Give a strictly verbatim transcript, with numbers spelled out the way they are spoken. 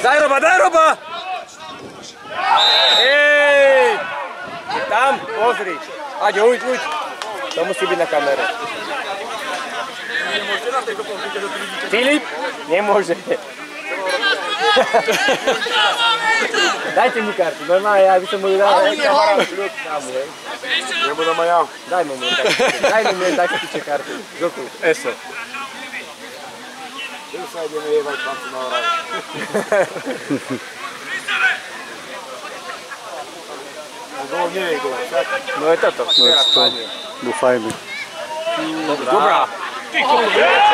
Daj Roba, daj Roba! Ej! Tam, pozri. Aď, uď, uď. To musí byť na kamere. Filip? Nemôže. Dajte mi kartu, normálne, ja by som mu ju dal. Nebudem aj ja. Daj mu mne, daj mu mne, daj si piče kartu. Zoku. Eso. Tu sa ideme jebať chlapci na Orave. Gól nie je gól, však? No je toto. No je to, dúfajme. Dobrá.